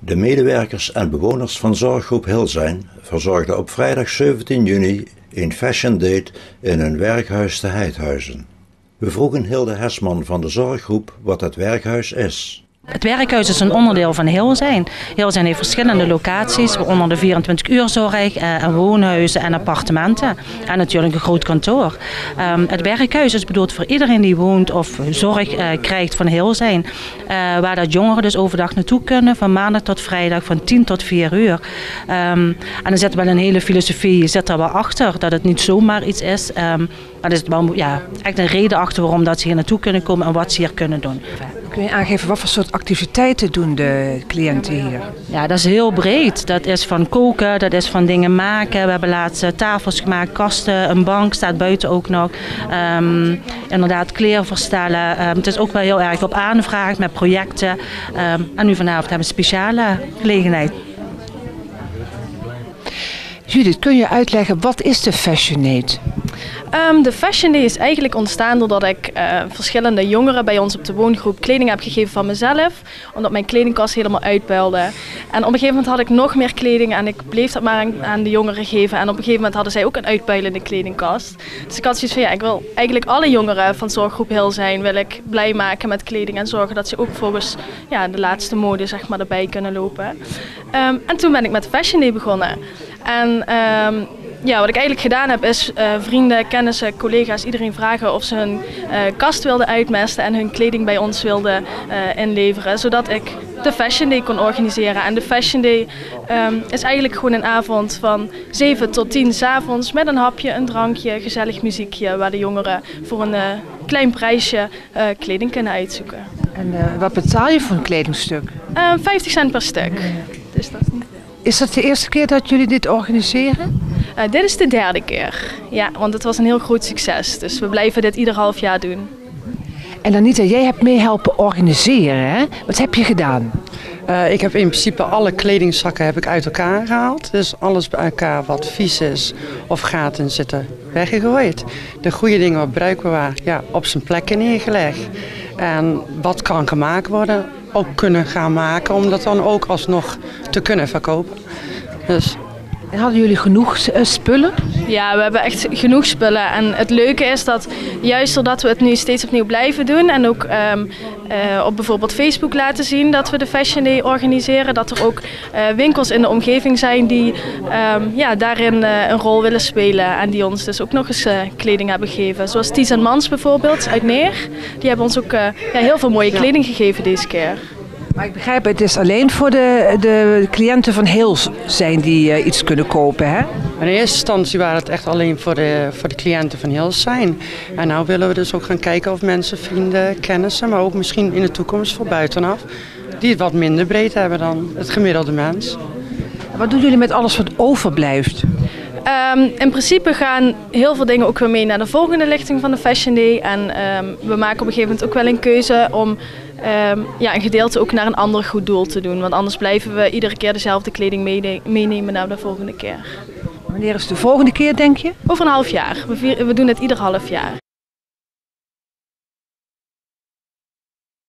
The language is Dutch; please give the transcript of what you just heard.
De medewerkers en bewoners van zorggroep Hilzijn verzorgden op vrijdag 17 juni een fashion date in hun werkhuis te Heidhuizen. We vroegen Hilde Hesman van de zorggroep wat het werkhuis is. Het werkhuis is een onderdeel van Hilzijn. Hilzijn heeft verschillende locaties, waaronder de 24-uurzorg, woonhuizen en appartementen. En natuurlijk een groot kantoor. Het werkhuis is bedoeld voor iedereen die woont of zorg krijgt van Hilzijn. Waar dat jongeren dus overdag naartoe kunnen, van maandag tot vrijdag, van 10 tot 4 uur. En er zit wel een hele filosofie, zit er wel achter, dat het niet zomaar iets is. Maar er zit wel echt een reden achter waarom dat ze hier naartoe kunnen komen en wat ze hier kunnen doen. Kun je aangeven wat voor soort activiteiten doen de cliënten hier? Ja, dat is heel breed. Dat is van koken, dat is van dingen maken. We hebben laatst tafels gemaakt, kasten, een bank staat buiten ook nog. Inderdaad, kleren verstellen. Het is ook wel heel erg op aanvraag met projecten. En nu vanavond hebben we een speciale gelegenheid. Judith, kun je uitleggen wat is de Fashion Date? De Fashion Day is eigenlijk ontstaan doordat ik verschillende jongeren bij ons op de woongroep kleding heb gegeven van mezelf. Omdat mijn kledingkast helemaal uitpuilde. En op een gegeven moment had ik nog meer kleding en ik bleef dat maar aan de jongeren geven. En op een gegeven moment hadden zij ook een uitpuilende kledingkast. Dus ik had zoiets van, ik wil eigenlijk alle jongeren van zorggroep Hilzijn wil ik blij maken met kleding. En zorgen dat ze ook volgens de laatste mode zeg maar, erbij kunnen lopen. En toen ben ik met de Fashion Day begonnen. En wat ik eigenlijk gedaan heb is vrienden, kennissen, collega's, iedereen vragen of ze hun kast wilden uitmesten en hun kleding bij ons wilden inleveren. Zodat ik de Fashion Day kon organiseren. En de Fashion Day is eigenlijk gewoon een avond van 7 tot 10 's avonds met een hapje, een drankje, gezellig muziekje. Waar de jongeren voor een klein prijsje kleding kunnen uitzoeken. En wat betaal je voor een kledingstuk? 50 cent per stuk. Dus dat is niet veel. Is dat de eerste keer dat jullie dit organiseren? Dit is de derde keer. Ja, want het was een heel groot succes. Dus we blijven dit ieder half jaar doen. En Anita, jij hebt mee helpen organiseren, hè? Wat heb je gedaan? Ik heb in principe alle kledingzakken heb ik uit elkaar gehaald. Dus alles bij elkaar wat vies is of gaten zitten weggegooid. De goede dingen wat bruikbaar op zijn plekken neergelegd. En wat kan gemaakt worden, ook kunnen gaan maken. Om dat dan ook alsnog te kunnen verkopen. Dus. En hadden jullie genoeg spullen? Ja, we hebben echt genoeg spullen. En het leuke is dat juist doordat we het nu steeds opnieuw blijven doen en ook op bijvoorbeeld Facebook laten zien dat we de Fashion Day organiseren, dat er ook winkels in de omgeving zijn die daarin een rol willen spelen en die ons dus ook nog eens kleding hebben gegeven. Zoals Ties & Mans bijvoorbeeld uit Neer. Die hebben ons ook heel veel mooie kleding gegeven deze keer. Maar ik begrijp, het is alleen voor de cliënten van Hilzijn die iets kunnen kopen, hè? In eerste instantie waren het echt alleen voor de cliënten van Hilzijn. En nu willen we dus ook gaan kijken of mensen, vrienden, kennissen, maar ook misschien in de toekomst voor buitenaf, die het wat minder breed hebben dan het gemiddelde mens. Wat doen jullie met alles wat overblijft? In principe gaan heel veel dingen ook weer mee naar de volgende lichting van de Fashion Day. En we maken op een gegeven moment ook wel een keuze om een gedeelte ook naar een ander goed doel te doen. Want anders blijven we iedere keer dezelfde kleding meenemen naar de volgende keer. Wanneer is de volgende keer, denk je? Over een half jaar. We doen het ieder half jaar.